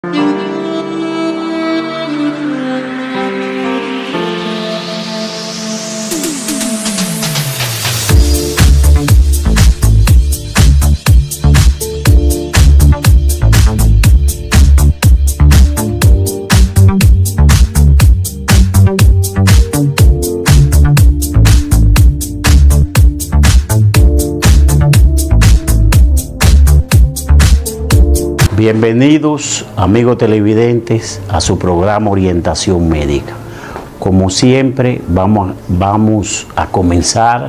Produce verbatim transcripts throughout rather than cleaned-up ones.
Bienvenidos, amigos televidentes, a su programa Orientación Médica. Como siempre, vamos, vamos a comenzar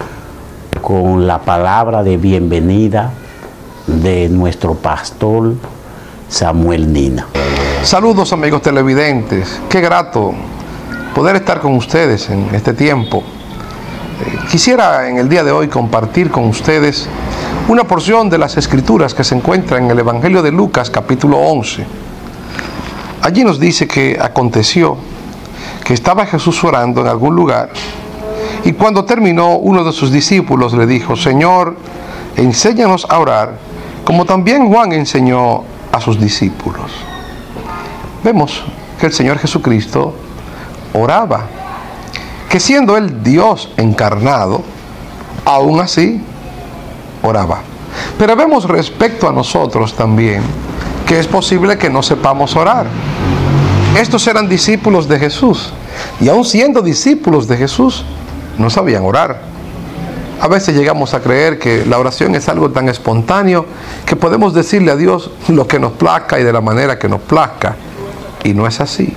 con la palabra de bienvenida de nuestro pastor Samuel Nina. Saludos, amigos televidentes. Qué grato poder estar con ustedes en este tiempo. Quisiera en el día de hoy compartir con ustedes una porción de las escrituras que se encuentra en el Evangelio de Lucas, capítulo once. Allí nos dice que aconteció que estaba Jesús orando en algún lugar, y cuando terminó, uno de sus discípulos le dijo: Señor, enséñanos a orar, como también Juan enseñó a sus discípulos. Vemos que el Señor Jesucristo oraba, que siendo Él Dios encarnado, aún así oraba. Pero vemos respecto a nosotros también que es posible que no sepamos orar. Estos eran discípulos de Jesús, y aun siendo discípulos de Jesús, no sabían orar. A veces llegamos a creer que la oración es algo tan espontáneo que podemos decirle a Dios lo que nos plazca y de la manera que nos plazca, y no es así.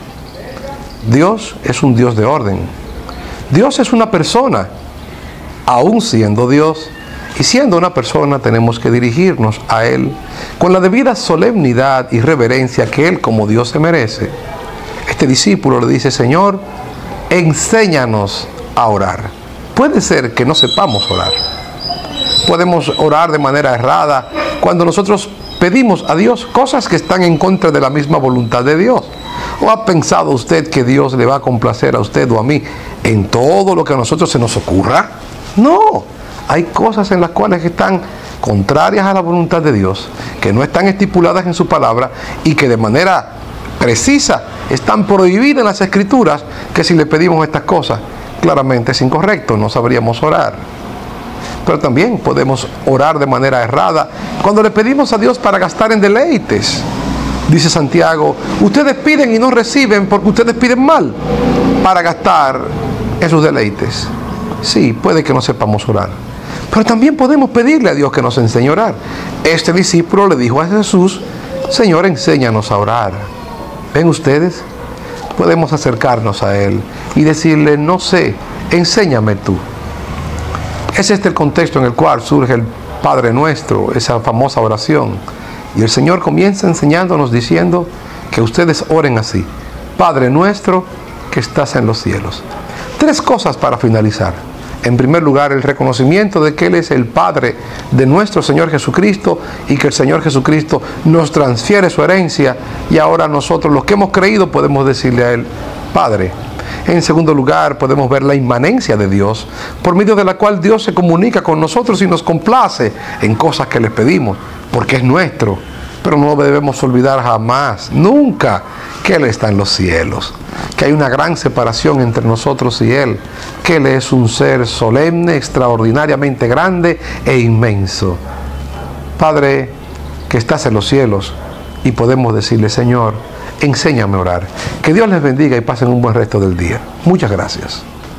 Dios es un Dios de orden. Dios es una persona. Aun siendo Dios y siendo una persona, tenemos que dirigirnos a Él con la debida solemnidad y reverencia que Él como Dios se merece. Este discípulo le dice: Señor, enséñanos a orar. Puede ser que no sepamos orar. Podemos orar de manera errada cuando nosotros pedimos a Dios cosas que están en contra de la misma voluntad de Dios. ¿O ha pensado usted que Dios le va a complacer a usted o a mí en todo lo que a nosotros se nos ocurra? No. Hay cosas en las cuales están contrarias a la voluntad de Dios, que no están estipuladas en su palabra y que de manera precisa están prohibidas en las Escrituras, que si le pedimos estas cosas, claramente es incorrecto, no sabríamos orar. Pero también podemos orar de manera errada cuando le pedimos a Dios para gastar en deleites. Dice Santiago: ustedes piden y no reciben porque ustedes piden mal para gastar en sus deleites. Sí, puede que no sepamos orar, pero también podemos pedirle a Dios que nos enseñe a orar. Este discípulo le dijo a Jesús: Señor, enséñanos a orar. ¿Ven ustedes? Podemos acercarnos a Él y decirle: no sé, enséñame tú. Es este el contexto en el cual surge el Padre Nuestro, esa famosa oración. Y el Señor comienza enseñándonos diciendo que ustedes oren así: Padre nuestro que estás en los cielos. Tres cosas para finalizar. En primer lugar, el reconocimiento de que Él es el Padre de nuestro Señor Jesucristo y que el Señor Jesucristo nos transfiere su herencia, y ahora nosotros, los que hemos creído, podemos decirle a Él: Padre. En segundo lugar, podemos ver la inmanencia de Dios, por medio de la cual Dios se comunica con nosotros y nos complace en cosas que les pedimos, porque es nuestro. Pero no debemos olvidar jamás, nunca, que Él está en los cielos, que hay una gran separación entre nosotros y Él, que Él es un ser solemne, extraordinariamente grande e inmenso. Padre, que estás en los cielos, y podemos decirle: Señor, enséñame a orar. Que Dios les bendiga y pasen un buen resto del día. Muchas gracias.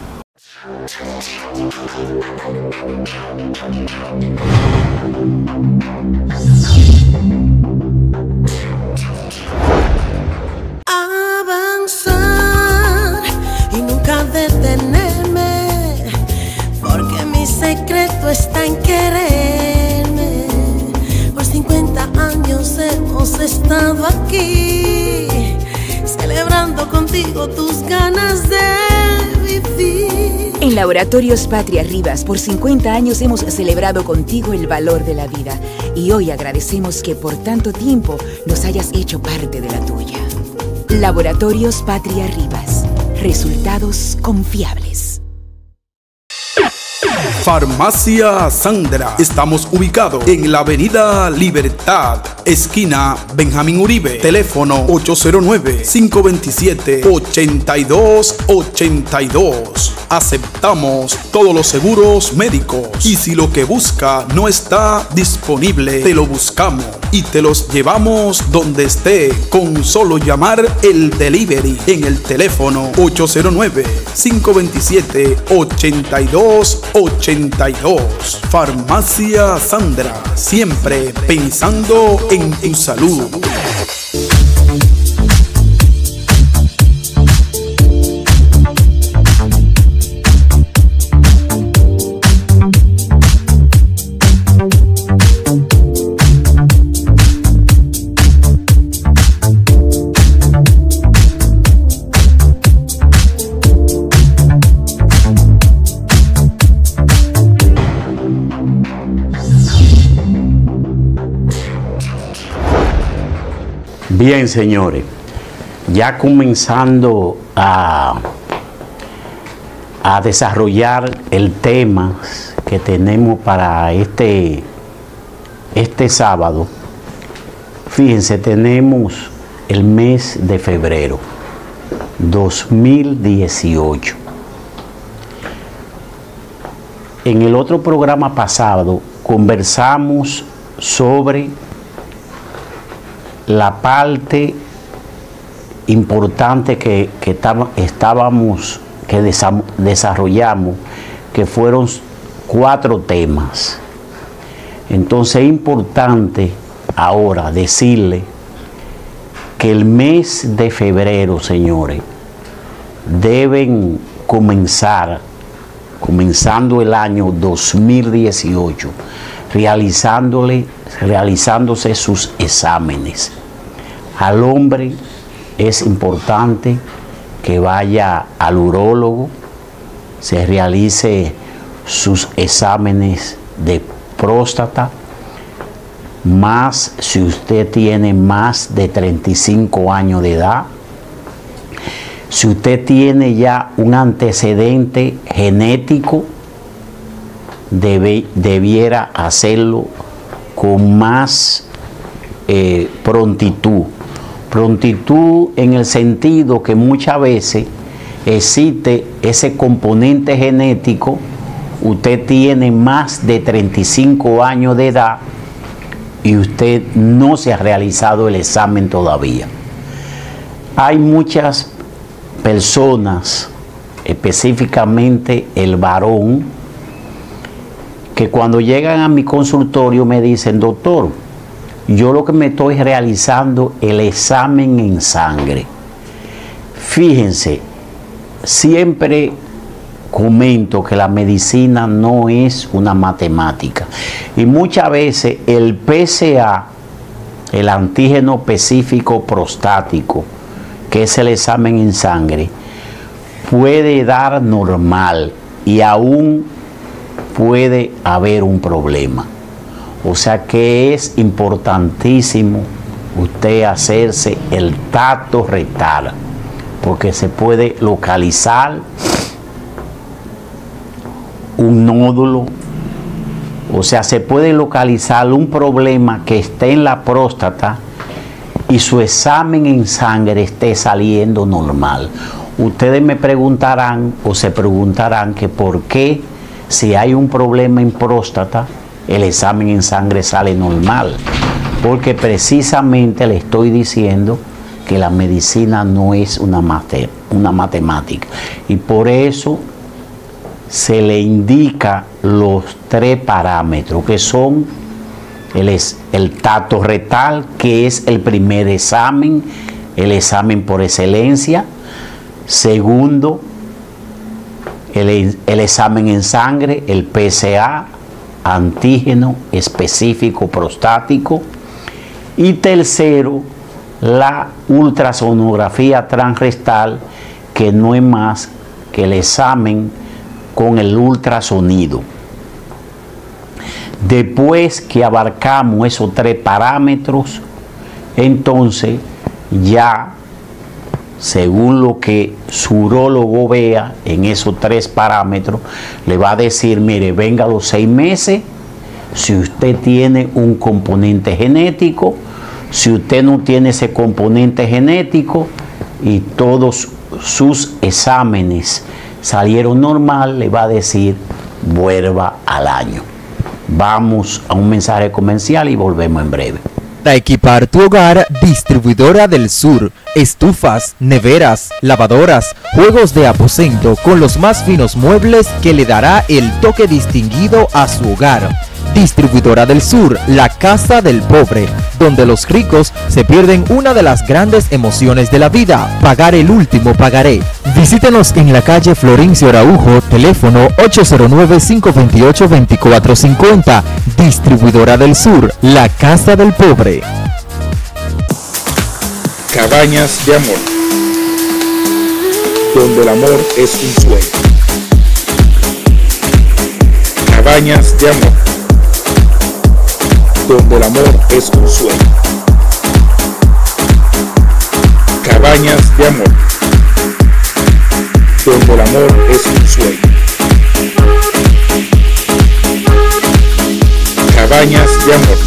Avanzar y nunca detenerme, porque mi secreto está en quererme. Por cincuenta años hemos estado aquí, celebrando contigo tus ganas de vivir. En Laboratorios Patria Rivas, por cincuenta años hemos celebrado contigo el valor de la vida, y hoy agradecemos que por tanto tiempo nos hayas hecho parte de la tuya. Laboratorios Patria Rivas. Resultados confiables. Farmacia Sandra. Estamos ubicados en la avenida Libertad, esquina Benjamín Uribe. Teléfono ocho cero nueve, cinco dos siete, ocho dos ocho dos. Aceptamos todos los seguros médicos. Y si lo que busca no está disponible, te lo buscamos y te los llevamos donde esté. Con solo llamar el delivery en el teléfono ocho cero nueve, cinco dos siete, ocho dos ocho dos. Farmacia Sandra, siempre pensando en tu salud. Bien, señores, ya comenzando a, a desarrollar el tema que tenemos para este, este sábado. Fíjense, tenemos el mes de febrero dos mil dieciocho. En el otro programa pasado conversamos sobre la parte importante que, que estábamos, que desarrollamos, que fueron cuatro temas. Entonces es importante ahora decirle que el mes de febrero, señores, deben comenzar, comenzando el año dos mil dieciocho, realizándole, realizándose sus exámenes. Al hombre es importante que vaya al urólogo, se realice sus exámenes de próstata, más si usted tiene más de treinta y cinco años de edad. Si usted tiene ya un antecedente genético, debe, debiera hacerlo con más eh, prontitud. Prontitud en el sentido que muchas veces existe ese componente genético. Usted tiene más de treinta y cinco años de edad y usted no se ha realizado el examen todavía. Hay muchas personas, específicamente el varón, que cuando llegan a mi consultorio me dicen: doctor, yo lo que me estoy realizando el examen en sangre. Fíjense, siempre comento que la medicina no es una matemática. Y muchas veces el P S A, el antígeno específico prostático, que es el examen en sangre, puede dar normal y aún puede haber un problema. O sea que es importantísimo usted hacerse el tacto rectal, porque se puede localizar un nódulo, o sea, se puede localizar un problema que esté en la próstata y su examen en sangre esté saliendo normal. Ustedes me preguntarán o se preguntarán que por qué, si hay un problema en próstata, el examen en sangre sale normal. Porque precisamente le estoy diciendo que la medicina no es una, mate, una matemática. Y por eso se le indica los tres parámetros, que son el, el tacto rectal, que es el primer examen, el examen por excelencia. Segundo, el, el examen en sangre, el P S A, antígeno específico prostático. Y tercero, la ultrasonografía transrectal, que no es más que el examen con el ultrasonido. Después que abarcamos esos tres parámetros, entonces ya según lo que su urólogo vea en esos tres parámetros, le va a decir, mire, venga a los seis meses, si usted tiene un componente genético, si usted no tiene ese componente genético y todos sus exámenes salieron normal, le va a decir, vuelva al año. Vamos a un mensaje comercial y volvemos en breve. Para equipar tu hogar, Distribuidora del Sur, estufas, neveras, lavadoras, juegos de aposento con los más finos muebles que le dará el toque distinguido a su hogar. Distribuidora del Sur, la casa del pobre, donde los ricos se pierden una de las grandes emociones de la vida, pagar el último pagaré. Visítenos en la calle Florencio Araujo, teléfono ocho cero nueve, cinco dos ocho, dos cuatro cinco cero. Distribuidora del Sur, la casa del pobre. Cabañas de Amor, donde el amor es un sueño. Cabañas de Amor, donde el amor es un sueño. Cabañas de Amor, donde el amor es un sueño. Cabañas de Amor.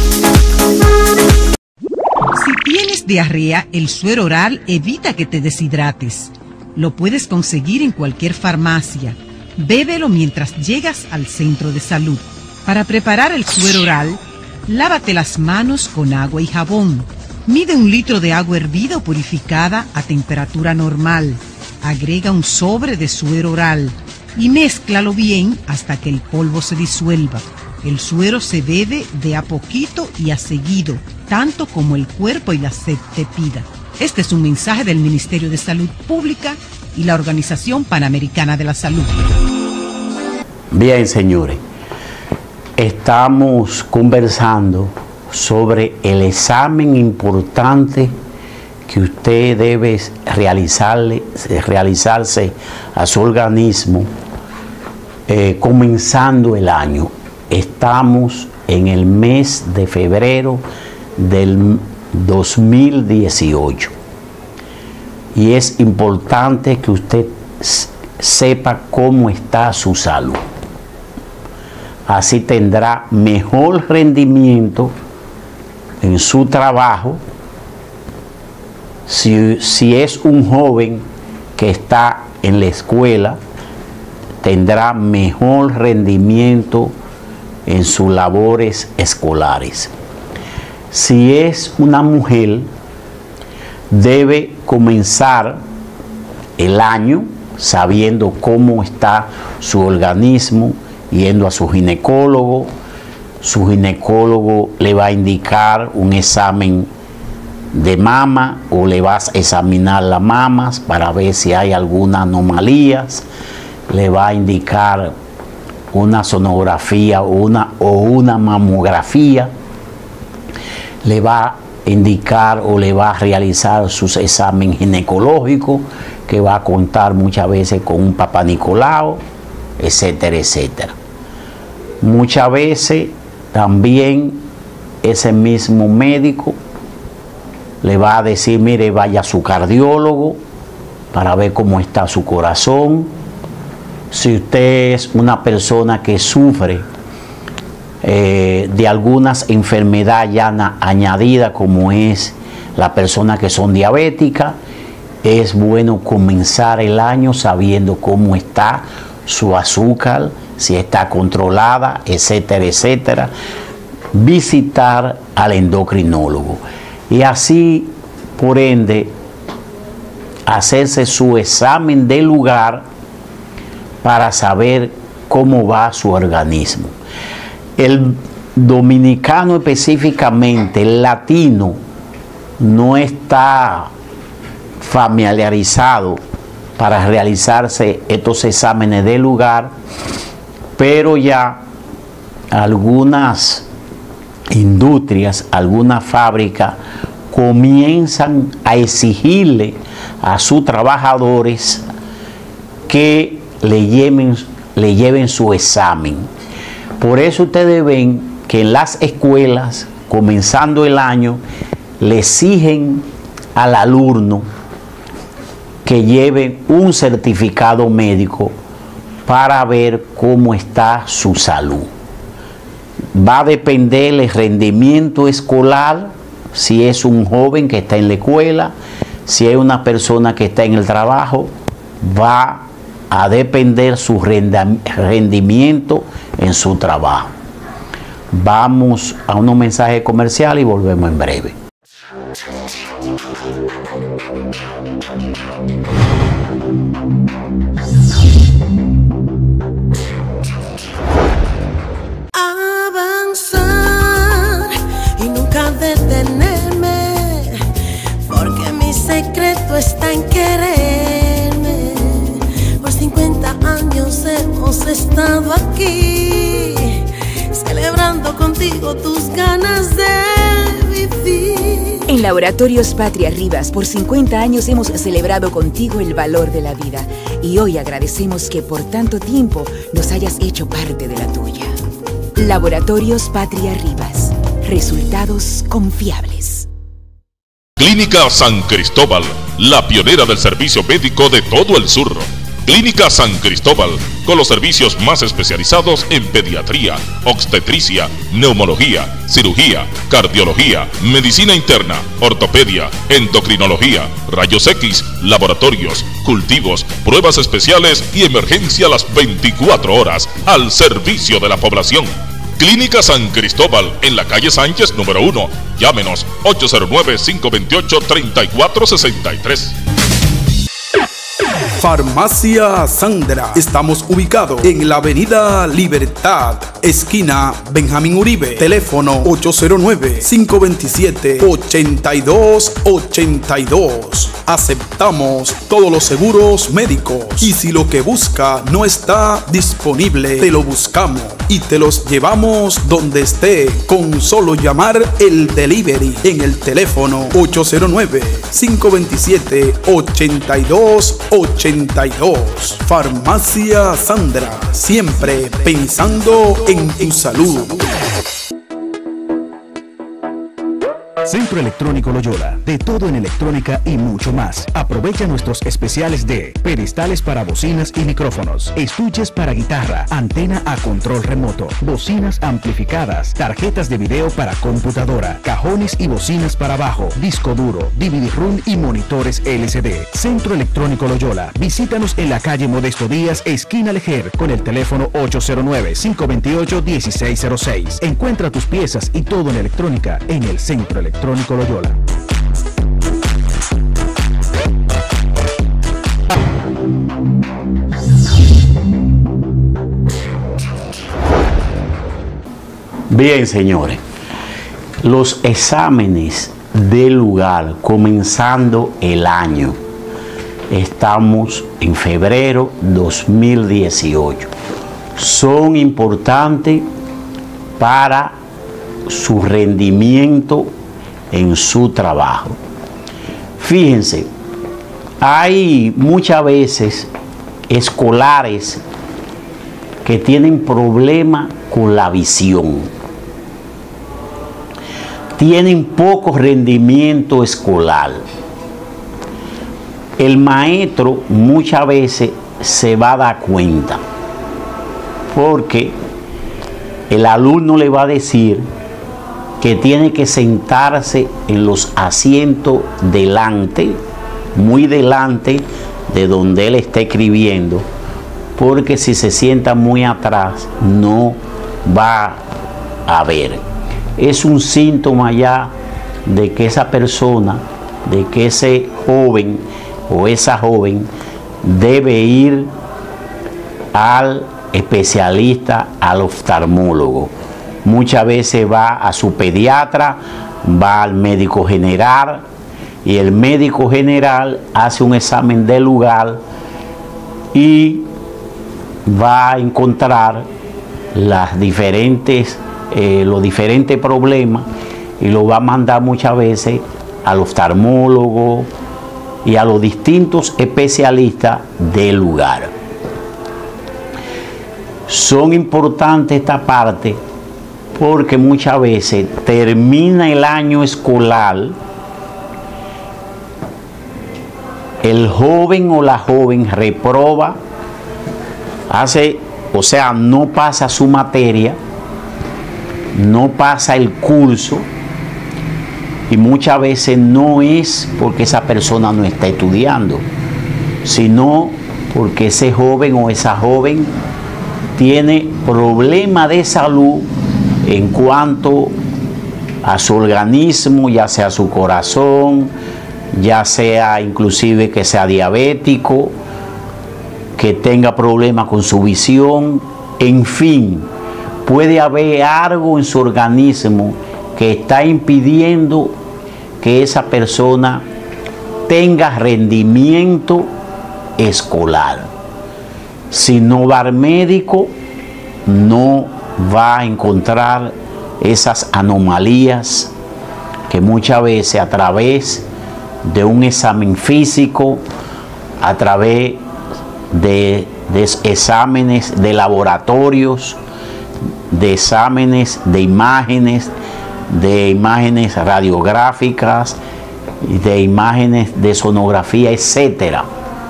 Si tienes diarrea, el suero oral evita que te deshidrates. Lo puedes conseguir en cualquier farmacia. Bébelo mientras llegas al centro de salud. Para preparar el suero oral, lávate las manos con agua y jabón. Mide un litro de agua hervida o purificada a temperatura normal. Agrega un sobre de suero oral y mézclalo bien hasta que el polvo se disuelva. El suero se bebe de a poquito y a seguido, tanto como el cuerpo y la sed te pida. Este es un mensaje del Ministerio de Salud Pública y la Organización Panamericana de la Salud. Bien, señores, estamos conversando sobre el examen importante que usted debe realizarle, realizarse a su organismo eh, comenzando el año. Estamos en el mes de febrero del dos mil dieciocho y es importante que usted sepa cómo está su salud. Así tendrá mejor rendimiento en su trabajo. Si, si es un joven que está en la escuela, tendrá mejor rendimiento en sus labores escolares. Si es una mujer, debe comenzar el año sabiendo cómo está su organismo, yendo a su ginecólogo. Su ginecólogo le va a indicar un examen de mama o le vas a examinar las mamas para ver si hay alguna anomalías. Le va a indicar una sonografía o una, o una mamografía. Le va a indicar o le va a realizar sus exámenes ginecológicos, que va a contar muchas veces con un Papá Nicolau, etcétera, etcétera. Muchas veces también ese mismo médico le va a decir, mire, vaya a su cardiólogo para ver cómo está su corazón. Si usted es una persona que sufre eh, de algunas enfermedades ya añadidas, como es la persona que son diabéticas, es bueno comenzar el año sabiendo cómo está su azúcar, si está controlada, etcétera, etcétera. Visitar al endocrinólogo y así, por ende, hacerse su examen de lugar para saber cómo va su organismo. El dominicano, específicamente el latino, no está familiarizado para realizarse estos exámenes de lugar, pero ya algunas industrias, algunas fábricas comienzan a exigirle a sus trabajadores que le lleven, le lleven su examen. Por eso ustedes ven que en las escuelas, comenzando el año, le exigen al alumno que lleven un certificado médico para ver cómo está su salud. Va a depender el rendimiento escolar, si es un joven que está en la escuela, si es una persona que está en el trabajo, va a depender su rendimiento en su trabajo. Vamos a unos mensajes comerciales y volvemos en breve. Avanzar y nunca detenerme, porque mi secreto está en quererme. Por cincuenta años hemos estado aquí, celebrando contigo tus ganas de vivir. En Laboratorios Patria Rivas, por cincuenta años hemos celebrado contigo el valor de la vida y hoy agradecemos que por tanto tiempo nos hayas hecho parte de la tuya. Laboratorios Patria Rivas. Resultados confiables. Clínica San Cristóbal, la pionera del servicio médico de todo el sur. Clínica San Cristóbal, con los servicios más especializados en pediatría, obstetricia, neumología, cirugía, cardiología, medicina interna, ortopedia, endocrinología, rayos X, laboratorios, cultivos, pruebas especiales y emergencia a las veinticuatro horas al servicio de la población. Clínica San Cristóbal, en la calle Sánchez número uno. Llámenos ocho cero nueve, cinco dos ocho, tres cuatro seis tres. Farmacia Sandra. Estamos ubicados en la avenida Libertad, esquina Benjamín Uribe. Teléfono ocho cero nueve, cinco dos siete, ocho dos ocho dos. Aceptamos todos los seguros médicos y si lo que busca no está disponible, te lo buscamos y te los llevamos donde esté con solo llamar el delivery en el teléfono ocho cero nueve, cinco dos siete, ocho dos ocho dos. Farmacia Sandra, siempre pensando en tu salud. Centro Electrónico Loyola, de todo en electrónica y mucho más. Aprovecha nuestros especiales de pedestales para bocinas y micrófonos, estuches para guitarra, antena a control remoto, bocinas amplificadas, tarjetas de video para computadora, cajones y bocinas para bajo, disco duro, D V D ROM y monitores L C D. Centro Electrónico Loyola, visítanos en la calle Modesto Díaz, esquina Lejer, con el teléfono ocho cero nueve, cinco dos ocho, uno seis cero seis. Encuentra tus piezas y todo en electrónica en el Centro Electrónico Electrónico Loyola. Bien, señores, los exámenes del lugar comenzando el año. Estamos en febrero dos mil dieciocho. Son importantes para su rendimiento en su trabajo. Fíjense, hay muchas veces escolares que tienen problemas con la visión, tienen poco rendimiento escolar. El maestro muchas veces se va a dar cuenta porque el alumno le va a decir que tiene que sentarse en los asientos delante, muy delante de donde él está escribiendo, porque si se sienta muy atrás no va a ver. Es un síntoma ya de que esa persona, de que ese joven o esa joven debe ir al especialista, al oftalmólogo. Muchas veces va a su pediatra, va al médico general y el médico general hace un examen del lugar y va a encontrar las diferentes, eh, los diferentes problemas y lo va a mandar muchas veces al oftalmólogo y a los distintos especialistas del lugar. Son importantes esta parte porque muchas veces termina el año escolar el joven o la joven reproba, hace, o sea, no pasa su materia, no pasa el curso, y muchas veces no es porque esa persona no está estudiando, sino porque ese joven o esa joven tiene problemas de salud en cuanto a su organismo, ya sea su corazón, ya sea inclusive que sea diabético, que tenga problemas con su visión, en fin, puede haber algo en su organismo que está impidiendo que esa persona tenga rendimiento escolar. Si no va al médico, no va a encontrar esas anomalías que muchas veces a través de un examen físico, a través de, de exámenes de laboratorios, de exámenes de imágenes, de imágenes radiográficas, de imágenes de sonografía, etcétera.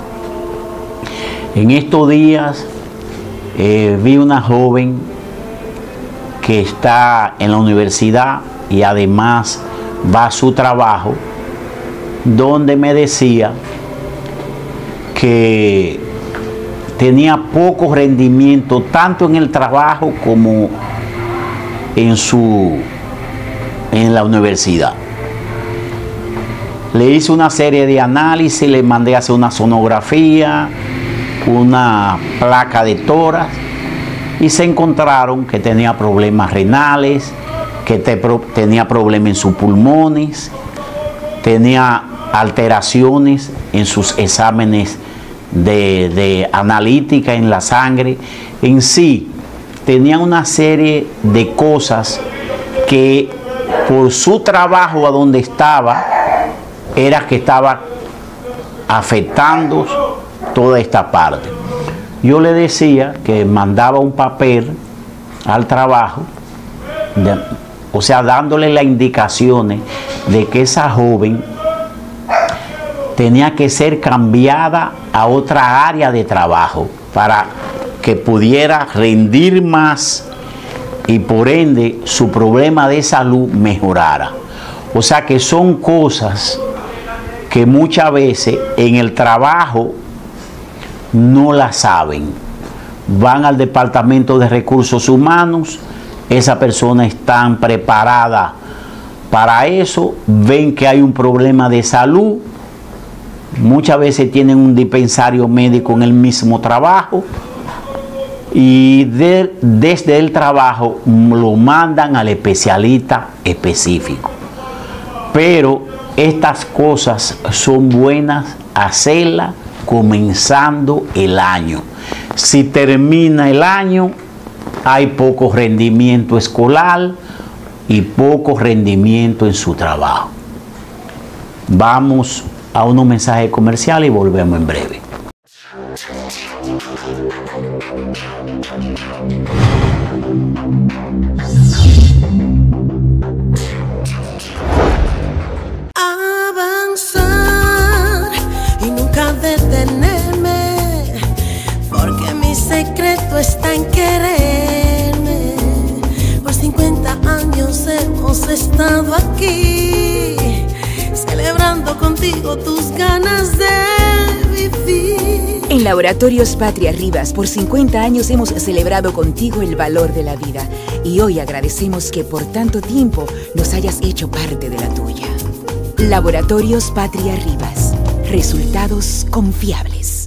En estos días eh, vi una joven que está en la universidad y además va a su trabajo, donde me decía que tenía poco rendimiento tanto en el trabajo como en su en la universidad. Le hice una serie de análisis, le mandé a hacer una sonografía, una placa de tórax, y se encontraron que tenía problemas renales, que te, tenía problemas en sus pulmones, tenía alteraciones en sus exámenes de, de analítica en la sangre. En sí, tenía una serie de cosas que por su trabajo a donde estaba, era que estaba afectando toda esta parte. Yo le decía que mandaba un papel al trabajo, de, o sea, dándole las indicaciones de que esa joven tenía que ser cambiada a otra área de trabajo para que pudiera rendir más y por ende su problema de salud mejorara. O sea que son cosas que muchas veces en el trabajo no la saben. Van al departamento de recursos humanos, esa persona está preparada para eso, ven que hay un problema de salud, muchas veces tienen un dispensario médico en el mismo trabajo y de, desde el trabajo lo mandan al especialista específico. Pero estas cosas son buenas hacerlas comenzando el año. Si termina el año, hay poco rendimiento escolar y poco rendimiento en su trabajo. Vamos a unos mensajes comerciales y volvemos en breve. Avanzar y nunca detenerme, porque mi secreto está en quererme. Por cincuenta años hemos estado aquí, celebrando contigo tus ganas de vivir. En Laboratorios Patria Rivas, por cincuenta años hemos celebrado contigo el valor de la vida y hoy agradecemos que por tanto tiempo nos hayas hecho parte de la tuya. Laboratorios Patria Rivas, resultados confiables.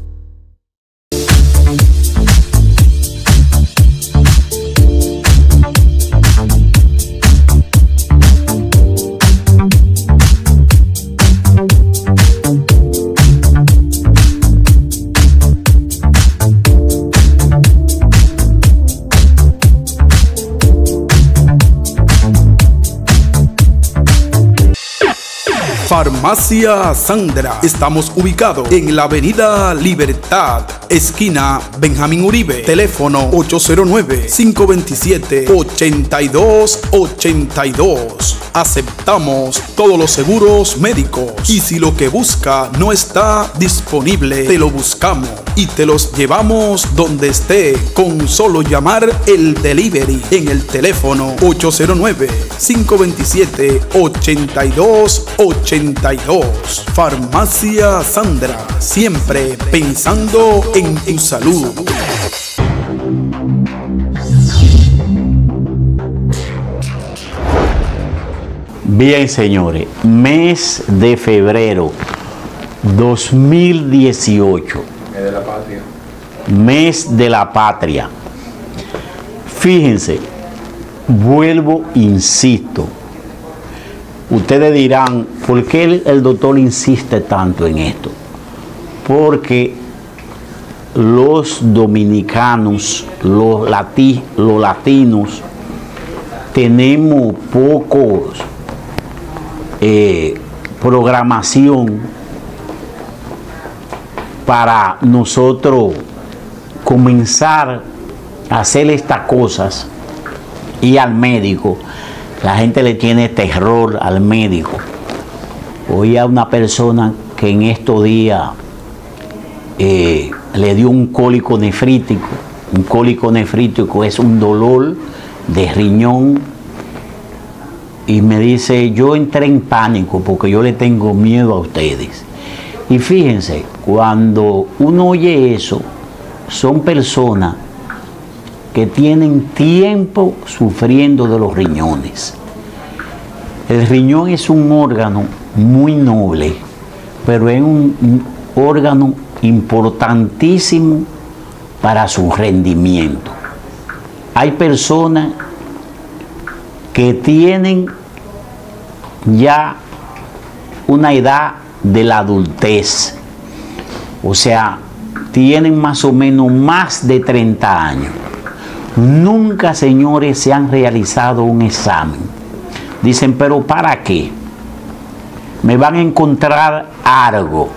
Farmacia Farmacia Sandra. Estamos ubicados en la avenida Libertad, esquina Benjamín Uribe. Teléfono ocho cero nueve, cinco dos siete, ocho dos ocho dos. Aceptamos todos los seguros médicos y si lo que busca no está disponible, te lo buscamos y te los llevamos donde esté con solo llamar el delivery en el teléfono ocho cero nueve, cinco dos siete, ocho dos ocho dos. Farmacia Sandra, siempre pensando en tu salud. Bien, señores, mes de febrero dos mil dieciocho. Mes de la patria. Mes de la patria. Fíjense, vuelvo, insisto. Ustedes dirán, ¿por qué el, el doctor insiste tanto en esto? Porque los dominicanos, los, lati, los latinos, tenemos pocos eh, programación para nosotros comenzar a hacer estas cosas y al médico. La gente le tiene terror al médico. Oí a una persona que en estos días eh, le dio un cólico nefrítico. Un cólico nefrítico es un dolor de riñón. Y me dice, yo entré en pánico porque yo le tengo miedo a ustedes. Y fíjense, cuando uno oye eso, son personas que tienen tiempo sufriendo de los riñones. El riñón es un órgano muy noble, pero es un, un órgano importantísimo para su rendimiento. Hay personas que tienen ya una edad de la adultez, o sea, tienen más o menos más de treinta años. Nunca, señores, se han realizado un examen. Dicen, pero ¿para qué? Me van a encontrar algo.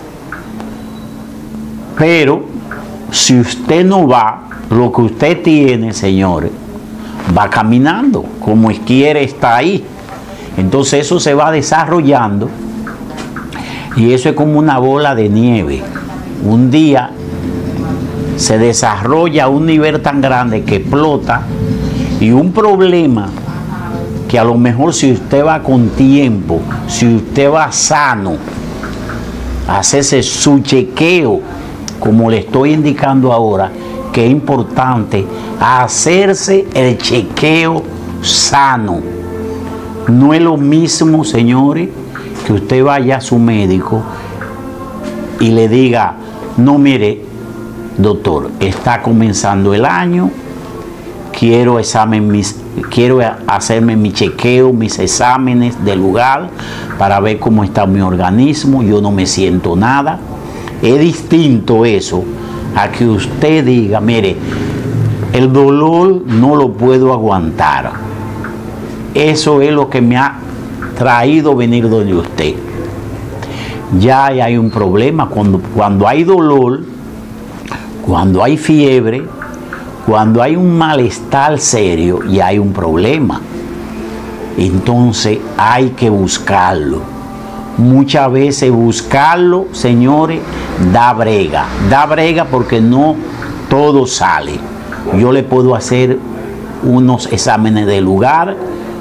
Pero si usted no va, lo que usted tiene, señores, va caminando, como quiere está ahí. Entonces eso se va desarrollando y eso es como una bola de nieve. Un día se desarrolla a un nivel tan grande que explota y un problema que a lo mejor si usted va con tiempo, si usted va sano, hacerse su chequeo, como le estoy indicando ahora, que es importante hacerse el chequeo sano. No es lo mismo, señores, que usted vaya a su médico y le diga, no, mire, doctor, está comenzando el año, quiero, examen mis, quiero hacerme mi chequeo, mis exámenes de lugar para ver cómo está mi organismo, yo no me siento nada. Es distinto eso a que usted diga, mire, el dolor no lo puedo aguantar. Eso es lo que me ha traído venir donde usted. Ya hay un problema. Cuando, cuando hay dolor, cuando hay fiebre, cuando hay un malestar serio, ya hay un problema. Entonces hay que buscarlo. Muchas veces buscarlo, señores, da brega. Da brega porque no todo sale. Yo le puedo hacer unos exámenes de lugar,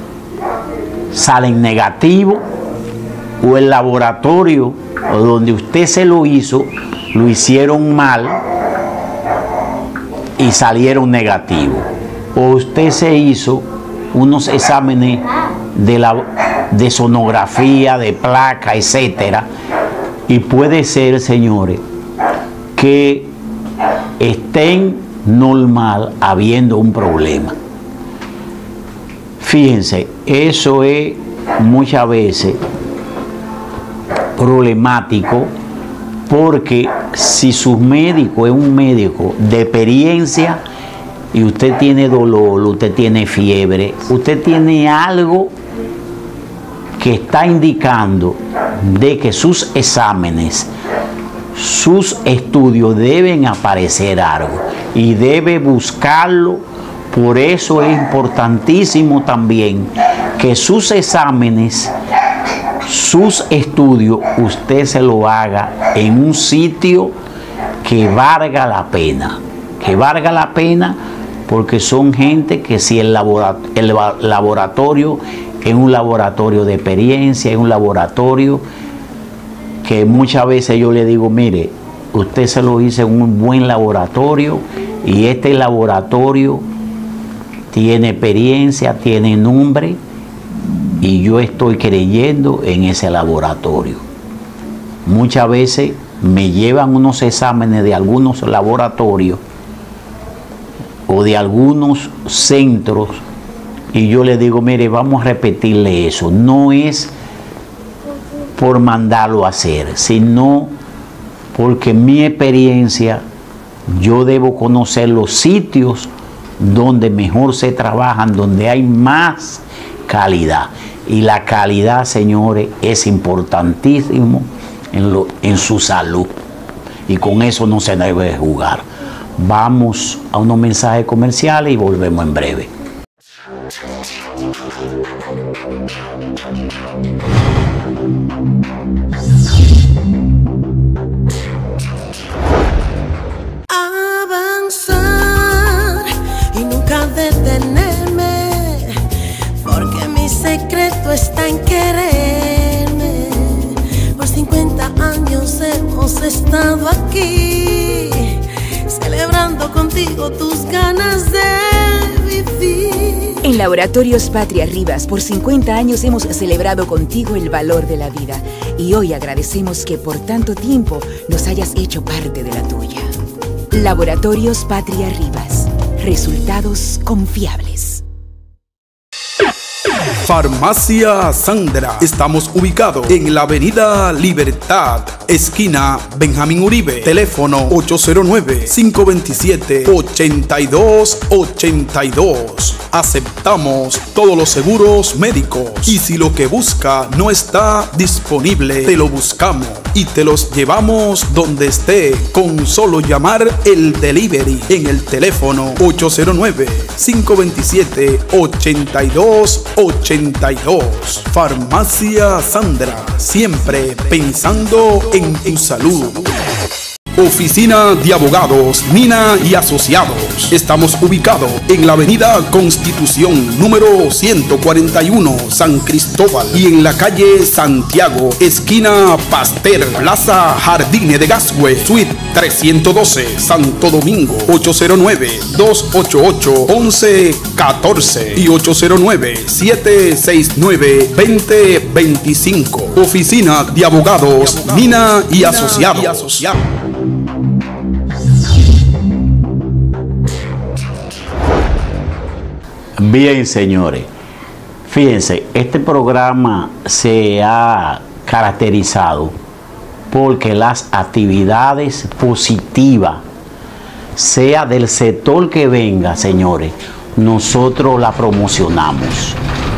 salen negativos, o el laboratorio o donde usted se lo hizo, lo hicieron mal y salieron negativos. O usted se hizo unos exámenes de, la, de sonografía, de placa, etcétera, y puede ser, señores, que estén normal habiendo un problema. Fíjense, eso es muchas veces problemático, porque si su médico es un médico de experiencia y usted tiene dolor, usted tiene fiebre, usted tiene algo que está indicando de que sus exámenes, sus estudios deben aparecer algo y debe buscarlo. Por eso es importantísimo también que sus exámenes, sus estudios, usted se lo haga en un sitio que valga la pena, que valga la pena, porque son gente que si el laboratorio, el laboratorio es un laboratorio de experiencia, es un laboratorio que muchas veces yo le digo, mire, usted se lo hizo en un buen laboratorio y este laboratorio tiene experiencia, tiene nombre y yo estoy creyendo en ese laboratorio. Muchas veces me llevan unos exámenes de algunos laboratorios o de algunos centros y yo le digo, mire, vamos a repetirle eso. No es por mandarlo a hacer, sino porque mi experiencia, yo debo conocer los sitios donde mejor se trabajan, donde hay más calidad. Y la calidad, señores, es importantísimo en, lo, en su salud. Y con eso no se debe jugar. Vamos a unos mensajes comerciales y volvemos en breve. Avanzar y nunca detenerme, porque mi secreto está en quererme. Por cincuenta años hemos estado aquí, celebrando contigo tus ganas de vivir. En Laboratorios Patria Rivas, por cincuenta años hemos celebrado contigo el valor de la vida y hoy agradecemos que por tanto tiempo nos hayas hecho parte de la tuya. Laboratorios Patria Rivas, resultados confiables. Farmacia Sandra. Estamos ubicados en la avenida Libertad, esquina Benjamín Uribe. Teléfono ocho cero nueve, cinco dos siete, ocho dos ocho dos. Aceptamos todos los seguros médicos y si lo que busca no está disponible, te lo buscamos y te los llevamos donde esté con solo llamar el delivery en el teléfono ocho cero nueve, cinco dos siete, ocho dos ocho dos. Farmacia Sandra, siempre pensando en tu salud. Oficina de Abogados Mina y Asociados. Estamos ubicados en la avenida Constitución número ciento cuarenta y uno, San Cristóbal, y en la calle Santiago, esquina Pasteur, Plaza Jardines de Gascue, suite trescientos doce, Santo Domingo. Ocho cero nueve, dos ocho ocho, once catorce y ocho cero nueve, siete seis nueve, veinte veinticinco. Oficina de Abogados Mina y Asociados. Bien, señores, fíjense, este programa se ha caracterizado porque las actividades positivas, sea del sector que venga, señores, nosotros la promocionamos.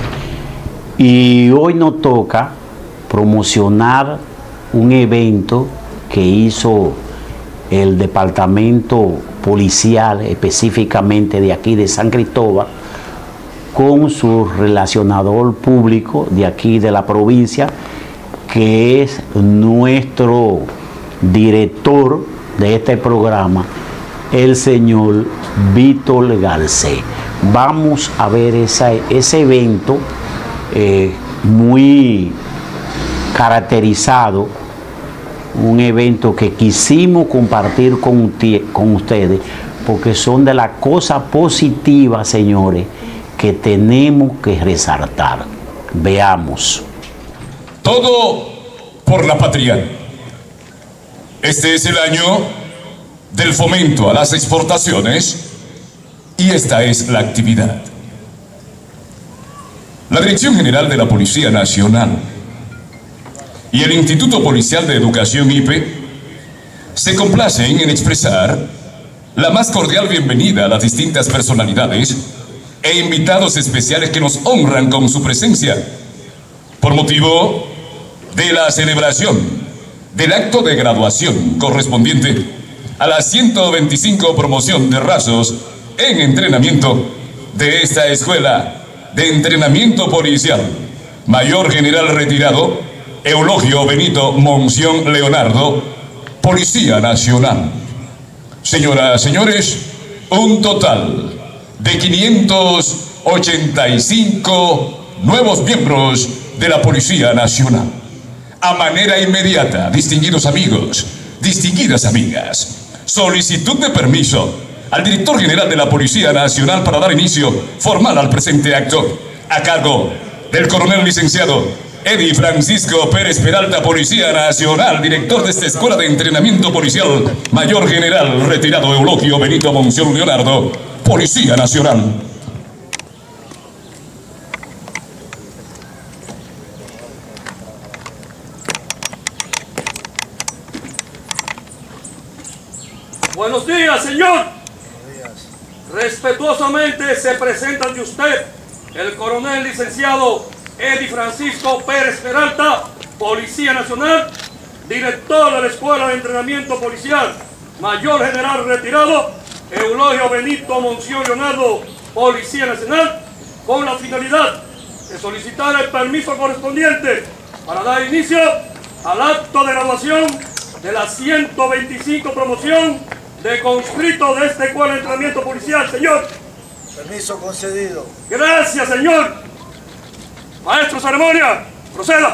Y hoy nos toca promocionar un evento que hizo el departamento policial, específicamente de aquí de San Cristóbal, con su relacionador público de aquí de la provincia, que es nuestro director de este programa, el señor Víctor Garcés. Vamos a ver esa, ese evento eh, muy caracterizado, un evento que quisimos compartir con, con ustedes, porque son de las cosas positivas, señores, que tenemos que resaltar. Veamos. Todo por la patria. Este es el año del fomento a las exportaciones y esta es la actividad. La Dirección General de la Policía Nacional y el Instituto Policial de Educación I P E se complacen en expresar la más cordial bienvenida a las distintas personalidades e invitados especiales que nos honran con su presencia por motivo de la celebración del acto de graduación correspondiente a la ciento veinticinco promoción de rasos en entrenamiento de esta escuela de entrenamiento policial. Mayor General retirado Eulogio Benito Monción Leonardo, Policía Nacional. Señoras, señores, un total de quinientos ochenta y cinco nuevos miembros de la Policía Nacional. A manera inmediata, distinguidos amigos, distinguidas amigas, solicitud de permiso al Director General de la Policía Nacional para dar inicio formal al presente acto, a cargo del Coronel Licenciado Eddie Francisco Pérez Peralta, Policía Nacional, director de esta Escuela de Entrenamiento Policial, Mayor General retirado Eulogio Benito Monción Leonardo, Policía Nacional. Buenos días, señor. Respetuosamente se presenta ante usted el coronel licenciado Eddie Francisco Pérez Peralta, Policía Nacional, director de la Escuela de Entrenamiento Policial, Mayor General retirado Eulogio Benito Monción Leonardo, Policía Nacional, con la finalidad de solicitar el permiso correspondiente para dar inicio al acto de graduación de la ciento veinticinco promoción de conscrito de esta Escuela de Entrenamiento Policial, señor. Permiso concedido. Gracias, señor. Maestro ceremonia, proceda.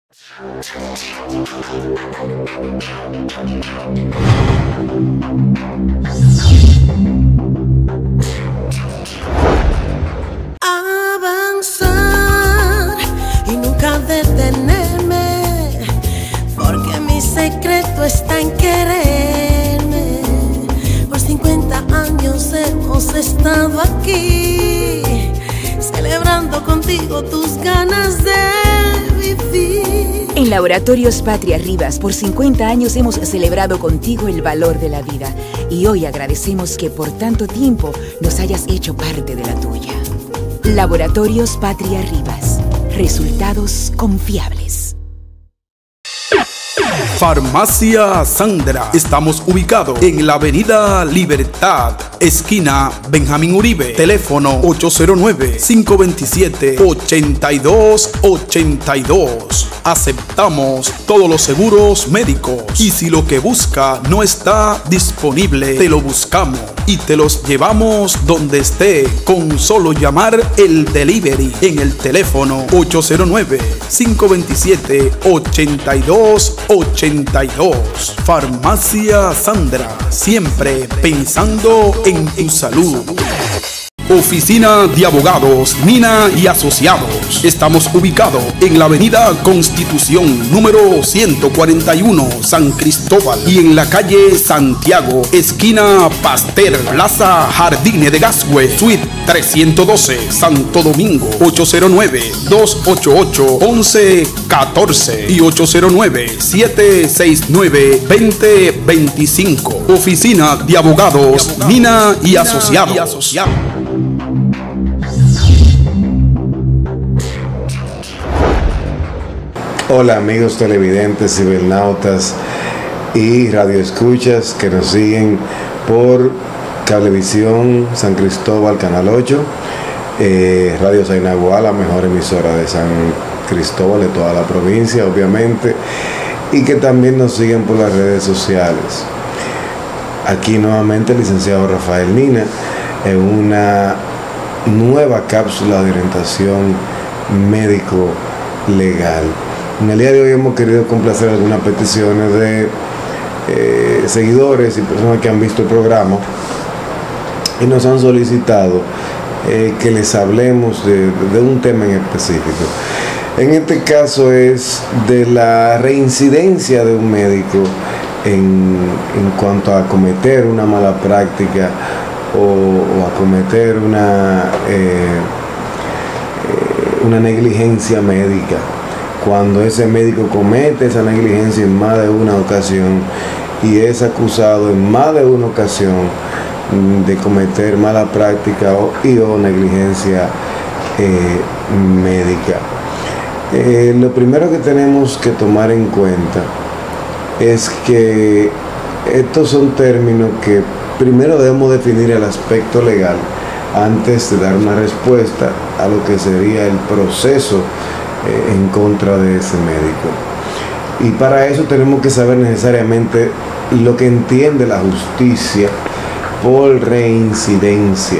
Avanzar y nunca detenerme, porque mi secreto está en quererme. Por cincuenta años hemos estado aquí, celebrando contigo tus ganas de vivir. En Laboratorios Patria Rivas, por cincuenta años hemos celebrado contigo el valor de la vida y hoy agradecemos que por tanto tiempo nos hayas hecho parte de la tuya. Laboratorios Patria Rivas, resultados confiables. Farmacia Sandra. Estamos ubicados en la avenida Libertad, esquina Benjamín Uribe. Teléfono ocho cero nueve, cinco dos siete, ocho dos ocho dos. Aceptamos todos los seguros médicos y si lo que busca no está disponible, te lo buscamos y te los llevamos donde esté con solo llamar el delivery en el teléfono ocho cero nueve, cinco dos siete, ocho dos ocho dos. Farmacia Sandra, siempre pensando en tu salud. Oficina de Abogados Nina y Asociados. Estamos ubicados en la avenida Constitución número ciento cuarenta y uno, San Cristóbal, y en la calle Santiago, esquina Pasteur, Plaza Jardines de Gascue, suite trescientos doce, Santo Domingo. Ocho cero nueve, dos ocho ocho, once catorce y ocho cero nueve, siete seis nueve, veinte veinticinco. Oficina de Abogados Nina y Asociados. Hola amigos televidentes, cibernautas y radioescuchas que nos siguen por Cablevisión San Cristóbal, Canal ocho, eh, Radio Zainaguá, la mejor emisora de San Cristóbal, de toda la provincia obviamente, y que también nos siguen por las redes sociales. Aquí nuevamente el licenciado Rafael Nina en una nueva cápsula de orientación médico legal. En el día de hoy hemos querido complacer algunas peticiones de eh, seguidores y personas que han visto el programa y nos han solicitado eh, que les hablemos de, de un tema en específico. En este caso es de la reincidencia de un médico en, en cuanto a cometer una mala práctica o, o a cometer una, eh, eh, una negligencia médica. Cuando ese médico comete esa negligencia en más de una ocasión y es acusado en más de una ocasión de cometer mala práctica o, y o negligencia eh, médica. Eh, lo primero que tenemos que tomar en cuenta es que estos son términos que primero debemos definir el aspecto legal antes de dar una respuesta a lo que sería el proceso eh, en contra de ese médico. Y para eso tenemos que saber necesariamente lo que entiende la justicia por reincidencia.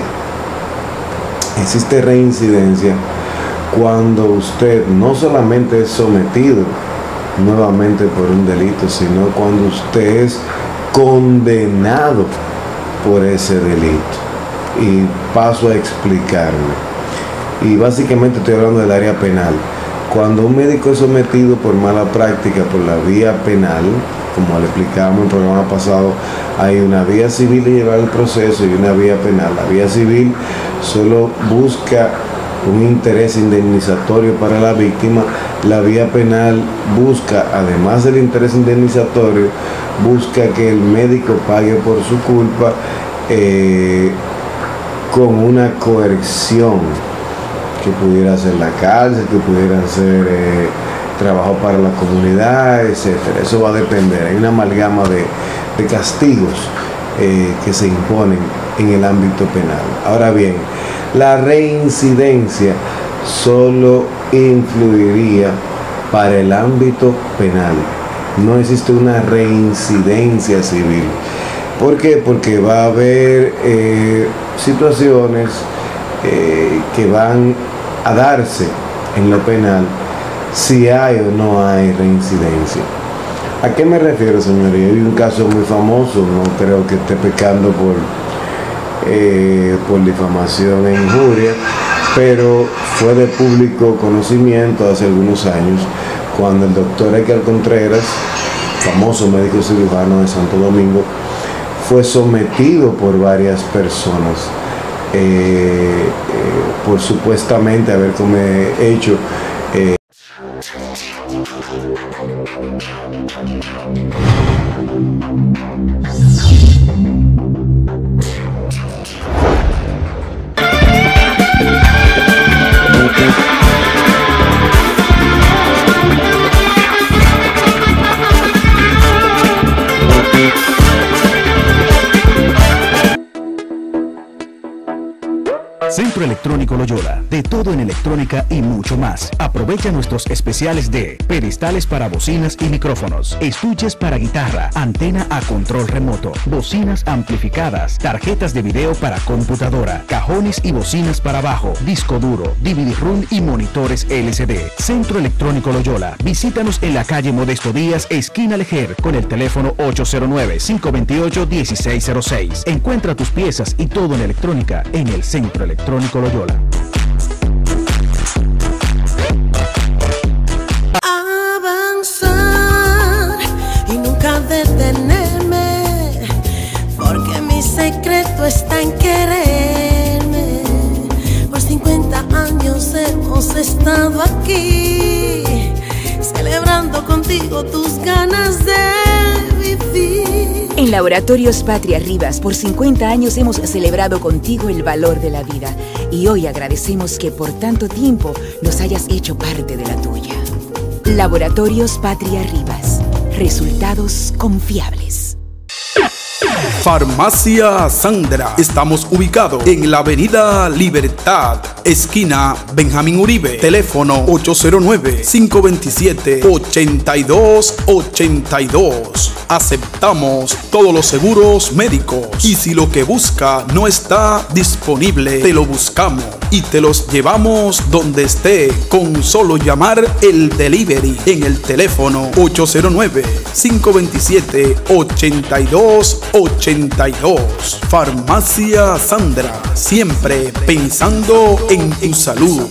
Existe reincidencia cuando usted no solamente es sometido nuevamente por un delito, sino cuando usted es condenado por ese delito. Y paso a explicarme. Y básicamente estoy hablando del área penal. Cuando un médico es sometido por mala práctica por la vía penal, como le explicamos en el programa pasado, hay una vía civil de llevar el proceso y una vía penal. La vía civil solo busca un interés indemnizatorio para la víctima. La vía penal busca, además del interés indemnizatorio, busca que el médico pague por su culpa eh, con una coerción, que pudiera ser la cárcel, que pudiera ser eh, trabajo para la comunidad, etcétera. Eso va a depender. Hay una amalgama de, de castigos eh, que se imponen en el ámbito penal. Ahora bien, la reincidencia solo influiría para el ámbito penal. No existe una reincidencia civil. ¿Por qué? Porque va a haber eh, situaciones eh, que van a darse en lo penal si hay o no hay reincidencia. ¿A qué me refiero, señoría? Hay un caso muy famoso, no creo que esté pecando por Eh, por difamación e injuria, pero fue de público conocimiento hace algunos años cuando el doctor Edgar Contreras, famoso médico cirujano de Santo Domingo, fue sometido por varias personas eh, eh, por supuestamente haber hecho eh, Centro Electrónico Loyola, de todo en electrónica y mucho más. Aprovecha nuestros especiales de pedestales para bocinas y micrófonos, estuches para guitarra, antena a control remoto, bocinas amplificadas, tarjetas de video para computadora, cajones y bocinas para bajo, disco duro, D V D room y monitores L C D. Centro Electrónico Loyola. Visítanos en la calle Modesto Díaz, esquina Lejer, con el teléfono ocho cero nueve, cinco dos ocho, uno seis cero seis. Encuentra tus piezas y todo en electrónica en el Centro Electrónico Loyola. Avanzar y nunca detenerme, porque mi secreto está en quererme. Por cincuenta años hemos estado aquí, celebrando contigo tus ganas de vivir. En Laboratorios Patria Rivas, por cincuenta años hemos celebrado contigo el valor de la vida y hoy agradecemos que por tanto tiempo nos hayas hecho parte de la tuya. Laboratorios Patria Rivas. Resultados confiables. Farmacia Sandra. Estamos ubicados en la avenida Libertad, esquina Benjamín Uribe. Teléfono ocho cero nueve, cinco dos siete, ocho dos ocho dos. Aceptamos todos los seguros médicos y si lo que busca no está disponible, te lo buscamos y te los llevamos donde esté con solo llamar el delivery en el teléfono ocho cero nueve, cinco dos siete, ocho dos ocho dos. Farmacia Sandra, siempre pensando en tu salud.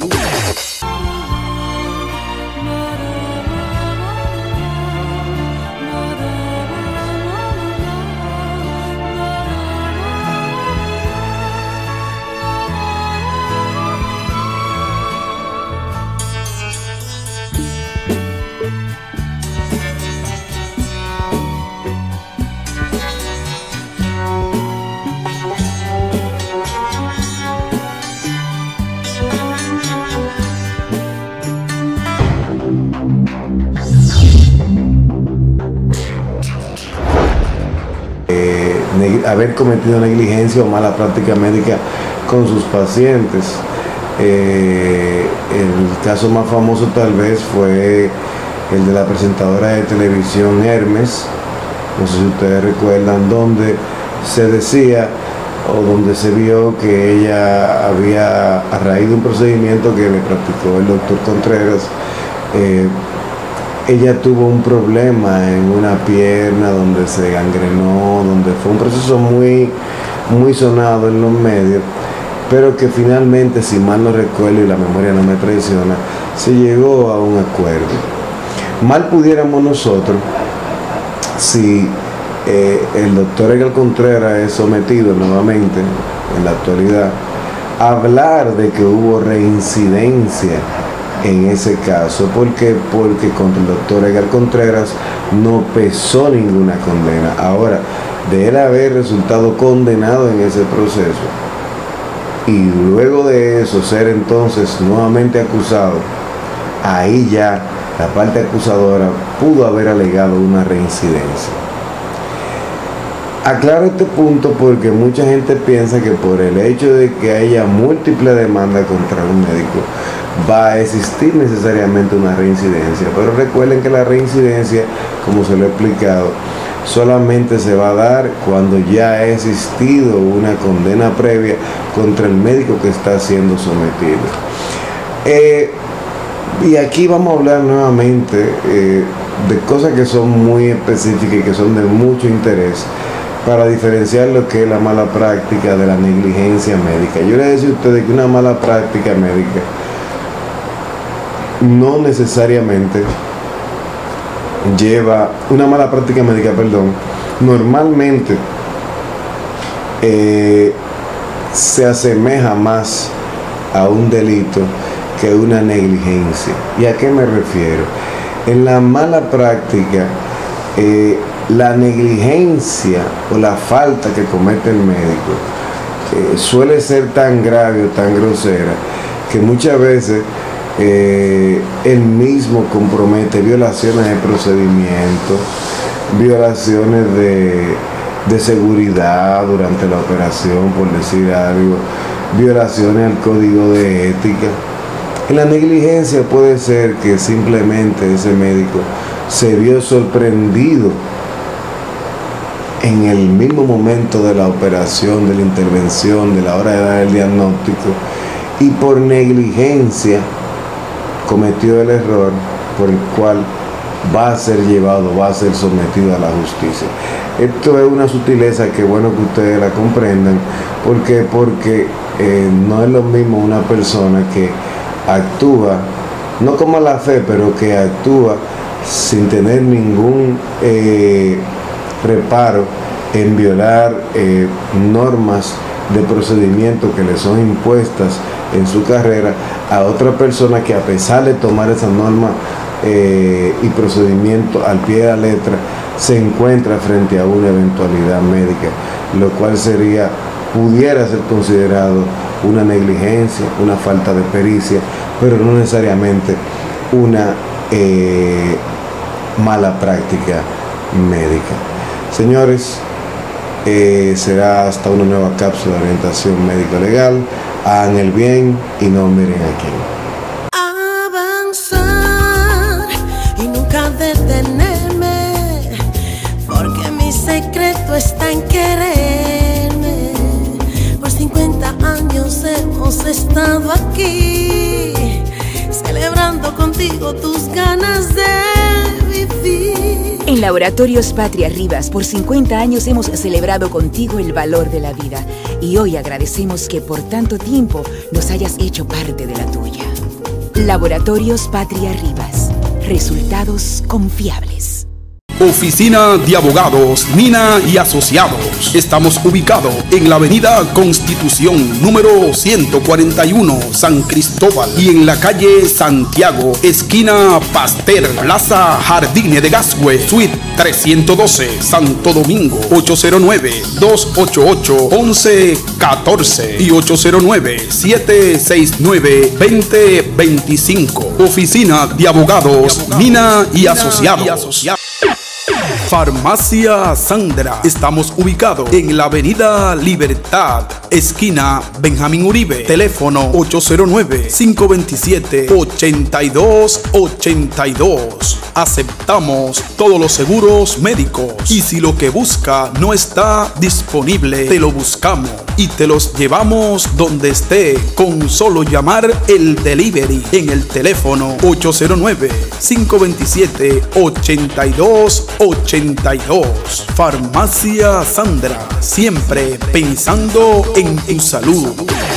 haber cometido negligencia o mala práctica médica con sus pacientes. Eh, el caso más famoso tal vez fue el de la presentadora de televisión Hermes, no sé si ustedes recuerdan, donde se decía o donde se vio que ella había, a raíz de un procedimiento que le practicó el doctor Contreras, eh, ella tuvo un problema en una pierna donde se gangrenó, donde fue un proceso muy, muy sonado en los medios, pero que finalmente, si mal no recuerdo y la memoria no me traiciona, se llegó a un acuerdo. Mal pudiéramos nosotros, si eh, el doctor Edgar Contreras es sometido nuevamente, en la actualidad, a hablar de que hubo reincidencia en ese caso. ¿Por qué? Porque contra el doctor Edgar Contreras no pesó ninguna condena. Ahora, de él haber resultado condenado en ese proceso y luego de eso ser entonces nuevamente acusado, ahí ya la parte acusadora pudo haber alegado una reincidencia. Aclaro este punto porque mucha gente piensa que por el hecho de que haya múltiples demandas contra un médico va a existir necesariamente una reincidencia, pero recuerden que la reincidencia, como se lo he explicado, solamente se va a dar cuando ya ha existido una condena previa contra el médico que está siendo sometido. Eh, y aquí vamos a hablar nuevamente eh, de cosas que son muy específicas y que son de mucho interés para diferenciar lo que es la mala práctica de la negligencia médica. Yo le decía a ustedes que una mala práctica médica no necesariamente lleva, una mala práctica médica, perdón, normalmente eh, se asemeja más a un delito que una negligencia. ¿Y a qué me refiero? En la mala práctica, eh, la negligencia o la falta que comete el médico eh, suele ser tan grave o tan grosera que muchas veces eh, él mismo compromete violaciones de procedimiento, violaciones de, de seguridad durante la operación, por decir algo, violaciones al código de ética. En la negligencia puede ser que simplemente ese médico se vio sorprendido en el mismo momento de la operación, de la intervención, de la hora de dar el diagnóstico, y por negligencia cometió el error por el cual va a ser llevado, va a ser sometido a la justicia. Esto es una sutileza que es bueno que ustedes la comprendan. ¿Por qué? Porque eh, no es lo mismo una persona que actúa, no como la fe, pero que actúa sin tener ningún eh, reparo en violar eh, normas de procedimiento que le son impuestas en su carrera, a otra persona que, a pesar de tomar esa norma eh, y procedimiento al pie de la letra, se encuentra frente a una eventualidad médica, lo cual sería, pudiera ser considerado una negligencia, una falta de pericia, pero no necesariamente una eh, mala práctica médica. Señores, eh, será hasta una nueva cápsula de orientación médico-legal. Hagan el bien y no miren a quién. Avanzar y nunca detenerme, porque mi secreto está en quererme. Por cincuenta años hemos estado aquí, celebrando contigo tus ganas de vivir. En Laboratorios Patria Rivas, por cincuenta años hemos celebrado contigo el valor de la vida y hoy agradecemos que por tanto tiempo nos hayas hecho parte de la tuya. Laboratorios Patria Rivas, resultados confiables. Oficina de Abogados Mina y Asociados. Estamos ubicados en la avenida Constitución número ciento cuarenta y uno, San Cristóbal, y en la calle Santiago, esquina Pasteur, Plaza Jardines de Gascue, suite trescientos doce, Santo Domingo. Ocho cero nueve, dos ocho ocho, once catorce y ocho cero nueve, siete seis nueve, veinte veinticinco. Oficina de Abogados Mina y Asociados. Farmacia Sandra. Estamos ubicados en la avenida Libertad, esquina Benjamín Uribe. Teléfono ocho cero nueve, cinco dos siete, ocho dos ocho dos. Aceptamos todos los seguros médicos y si lo que busca no está disponible, te lo buscamos y te los llevamos donde esté con solo llamar el delivery en el teléfono ocho cero nueve, cinco dos siete, ocho dos ocho dos. Farmacia Sandra, siempre pensando en tu salud.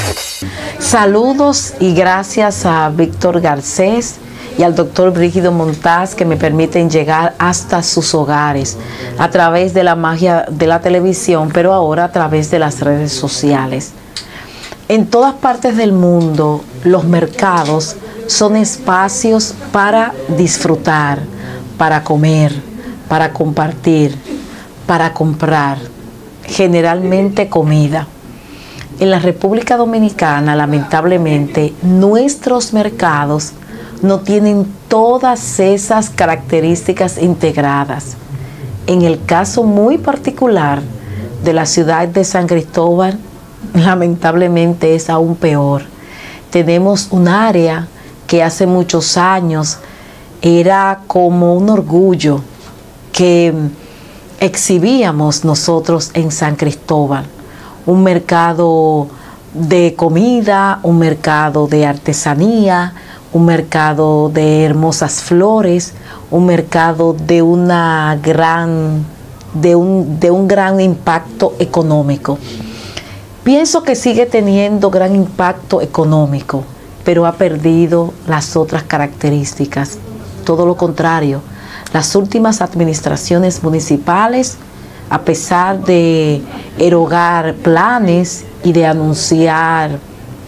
Saludos y gracias a Víctor Garcés y al doctor Brígido Montaz que me permiten llegar hasta sus hogares a través de la magia de la televisión, pero ahora a través de las redes sociales. En todas partes del mundo, los mercados son espacios para disfrutar, para comer, para compartir, para comprar, generalmente comida. En la República Dominicana, lamentablemente, nuestros mercados no tienen todas esas características integradas. En el caso muy particular de la ciudad de San Cristóbal, lamentablemente es aún peor. Tenemos un área que hace muchos años era como un orgullo que exhibíamos nosotros en San Cristóbal. Un mercado de comida, un mercado de artesanía, un mercado de hermosas flores, un mercado de una gran, de un, de un gran impacto económico. Pienso que sigue teniendo gran impacto económico, pero ha perdido las otras características. Todo lo contrario, las últimas administraciones municipales, a pesar de erogar planes y de anunciar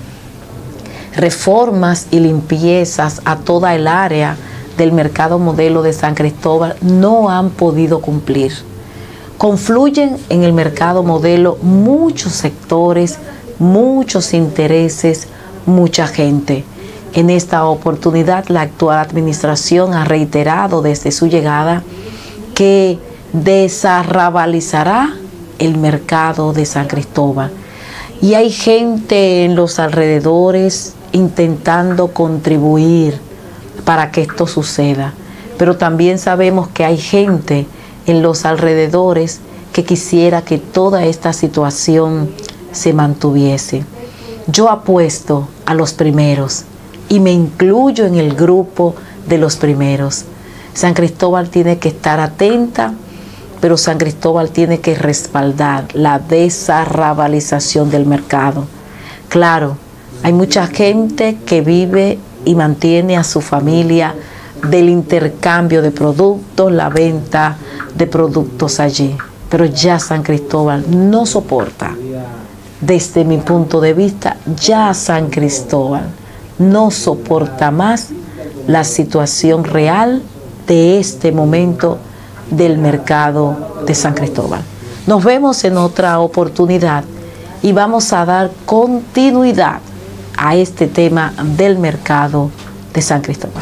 reformas y limpiezas a toda el área del mercado modelo de San Cristóbal, no han podido cumplir. Confluyen en el mercado modelo muchos sectores, muchos intereses, mucha gente. En esta oportunidad, la actual administración ha reiterado desde su llegada que desarrabalizará el mercado de San Cristóbal. Y hay gente en los alrededores intentando contribuir para que esto suceda. Pero también sabemos que hay gente en los alrededores que quisiera que toda esta situación se mantuviese. Yo apuesto a los primeros y me incluyo en el grupo de los primeros. San Cristóbal tiene que estar atenta, pero San Cristóbal tiene que respaldar la desarrabalización del mercado. Claro, hay mucha gente que vive y mantiene a su familia del intercambio de productos, la venta de productos allí. Pero ya San Cristóbal no soporta, desde mi punto de vista, ya San Cristóbal no soporta más la situación real de este momento del mercado de San Cristóbal. Nos vemos en otra oportunidad y vamos a dar continuidad a este tema del mercado de San Cristóbal.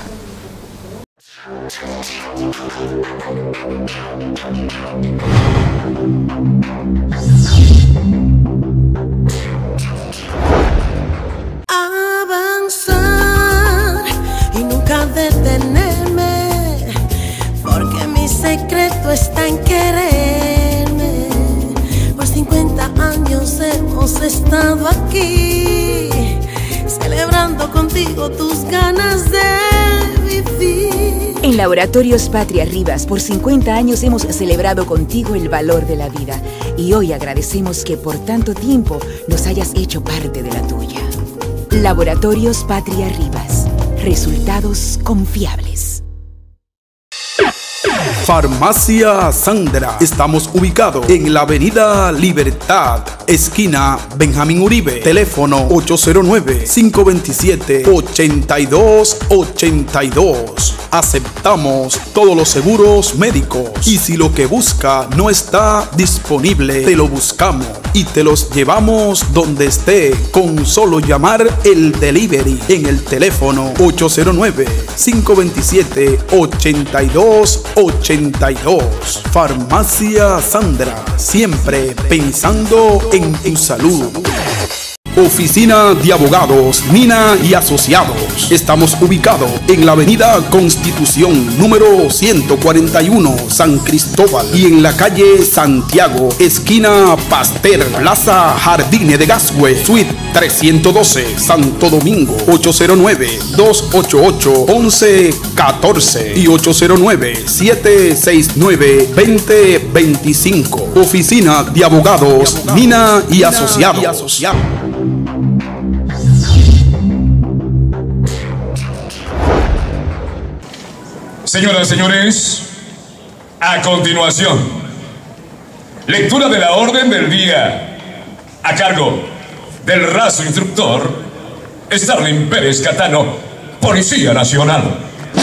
Avanzar y nunca detenerme, porque mi secreto está en quererme. Por cincuenta años hemos estado aquí, celebrando contigo tus ganas de vivir. En Laboratorios Patria Rivas, por cincuenta años hemos celebrado contigo el valor de la vida y hoy agradecemos que por tanto tiempo nos hayas hecho parte de la tuya. Laboratorios Patria Rivas, resultados confiables. Farmacia Sandra. Estamos ubicados en la avenida Libertad, esquina Benjamín Uribe. Teléfono ocho cero nueve, cinco dos siete, ocho dos ocho dos. Aceptamos todos los seguros médicos y si lo que busca no está disponible, te lo buscamos y te los llevamos donde esté con solo llamar el delivery en el teléfono ocho cero nueve, cinco dos siete, ocho dos ocho ochenta y dos. Farmacia Sandra, siempre pensando en tu salud. Oficina de Abogados Mina y Asociados. Estamos ubicados en la avenida Constitución número ciento cuarenta y uno, San Cristóbal, y en la calle Santiago, esquina Pasteur, Plaza Jardines de Gascue, suite trescientos doce, Santo Domingo. Ocho cero nueve, dos ocho ocho, once catorce y ocho cero nueve, siete seis nueve, veinte veinticinco. Oficina de Abogados Mina y Asociados. Señoras y señores, a continuación, lectura de la orden del día a cargo del raso instructor Starling Pérez Catano, Policía Nacional.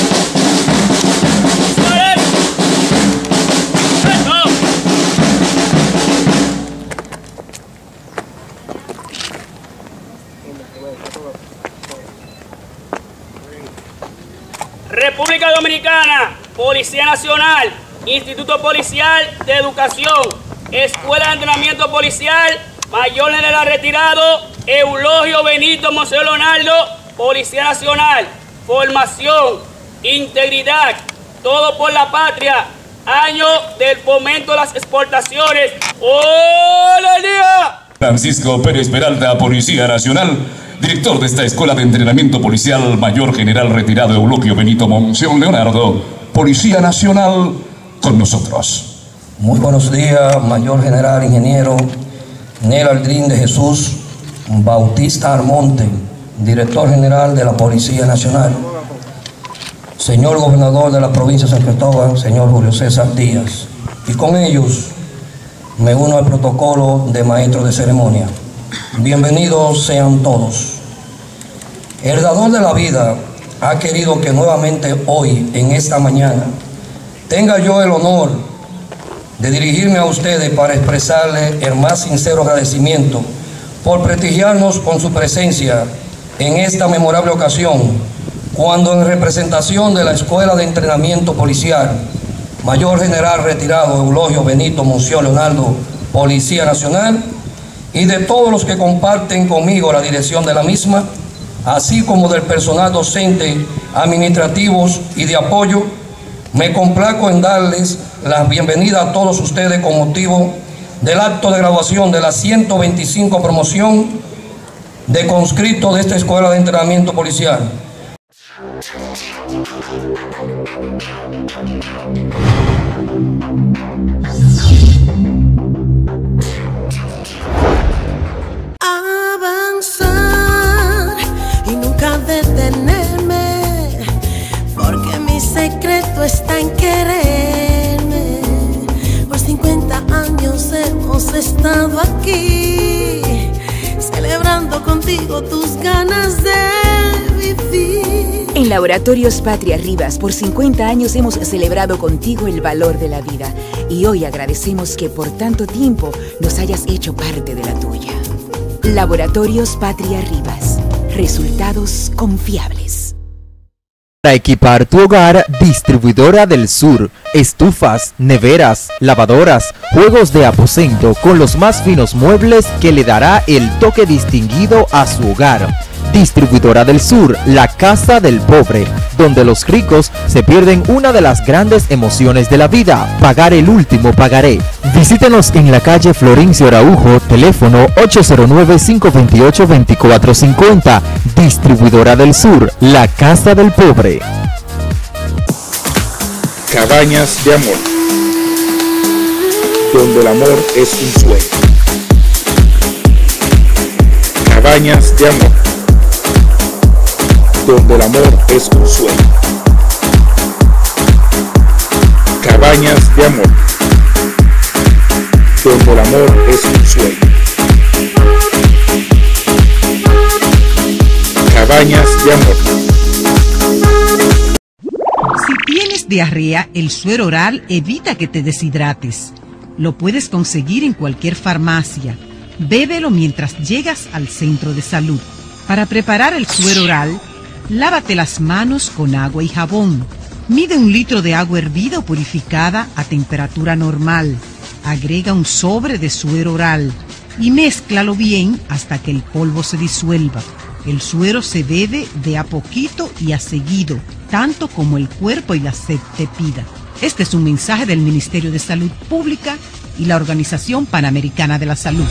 República Dominicana, Policía Nacional, Instituto Policial de Educación, Escuela de Entrenamiento Policial, Mayor General Retirado, Eulogio Benito Monseñor Leonardo, Policía Nacional, formación, integridad, todo por la patria, año del fomento de las exportaciones. ¡Hola, día! Francisco Pérez Peralta, Policía Nacional, director de esta Escuela de Entrenamiento Policial, Mayor General Retirado Eulogio Benito Monseñor Leonardo, Policía Nacional, con nosotros. Muy buenos días, Mayor General Ingeniero Nel Aldrin de Jesús Bautista Armonte, Director General de la Policía Nacional. Señor Gobernador de la Provincia de San Cristóbal, señor Julio César Díaz. Y con ellos me uno al protocolo de maestro de ceremonia. Bienvenidos sean todos. El dador de la vida ha querido que nuevamente hoy, en esta mañana, tenga yo el honor de dirigirme a ustedes para expresarles el más sincero agradecimiento por prestigiarnos con su presencia en esta memorable ocasión, cuando en representación de la Escuela de Entrenamiento Policial, Mayor General Retirado Eulogio Benito Monseñor Leonardo, Policía Nacional, y de todos los que comparten conmigo la dirección de la misma, así como del personal docente, administrativos y de apoyo, me complazco en darles la bienvenida a todos ustedes con motivo del acto de graduación de la ciento veinticinco promoción de conscriptos de esta Escuela de Entrenamiento Policial. Avanzar y nunca detenerme, porque mi secreto está en quererme. Por cincuenta años hemos estado aquí, celebrando contigo tus ganas de vivir. En Laboratorios Patria Rivas, por cincuenta años hemos celebrado contigo el valor de la vida y hoy agradecemos que por tanto tiempo nos hayas hecho parte de la tuya. Laboratorios Patria Rivas. Resultados confiables. Para equipar tu hogar, Distribuidora del Sur. Estufas, neveras, lavadoras, juegos de aposento con los más finos muebles que le dará el toque distinguido a su hogar. Distribuidora del Sur, la casa del pobre, donde los ricos se pierden una de las grandes emociones de la vida, pagar el último pagaré. Visítenos en la calle Florencio Araujo, teléfono ocho cero nueve, cinco dos ocho, dos cuatro cinco cero. Distribuidora del Sur, la casa del pobre. Cabañas de Amor, donde el amor es un sueño. Cabañas de Amor, donde el amor es un sueño. Cabañas de Amor, donde el amor es un sueño. Cabañas de Amor. Si tienes diarrea, el suero oral evita que te deshidrates. Lo puedes conseguir en cualquier farmacia. Bébelo mientras llegas al centro de salud. Para preparar el suero oral, lávate las manos con agua y jabón. Mide un litro de agua hervida o purificada a temperatura normal. Agrega un sobre de suero oral y mézclalo bien hasta que el polvo se disuelva. El suero se bebe de a poquito y a seguido, tanto como el cuerpo y la sed te pida. Este es un mensaje del Ministerio de Salud Pública y la Organización Panamericana de la Salud.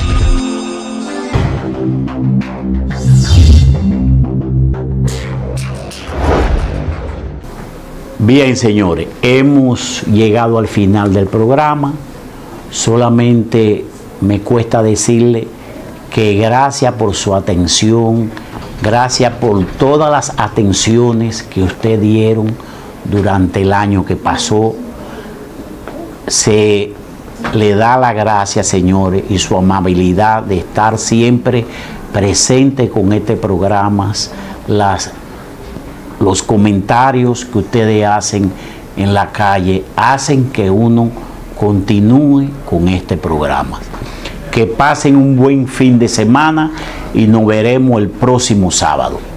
Bien, señores, hemos llegado al final del programa. Solamente me cuesta decirle que gracias por su atención, gracias por todas las atenciones que ustedes dieron durante el año que pasó. Se le da la gracia, señores, y su amabilidad de estar siempre presente con este programa, las, los comentarios que ustedes hacen en la calle hacen que uno continúe con este programa. Que pasen un buen fin de semana y nos veremos el próximo sábado.